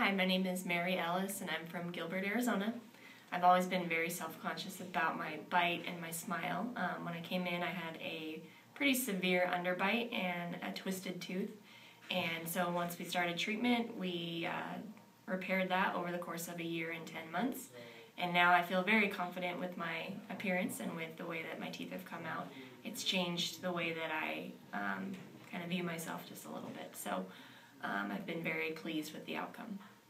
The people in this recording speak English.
Hi, my name is Mary Ellis and I'm from Gilbert, Arizona. I've always been very self-conscious about my bite and my smile. When I came in, I had a pretty severe underbite and a twisted tooth. And so once we started treatment, we repaired that over the course of a year and 10 months. And now I feel very confident with my appearance and with the way that my teeth have come out. It's changed the way that I kind of view myself just a little bit. So I've been very pleased with the outcome.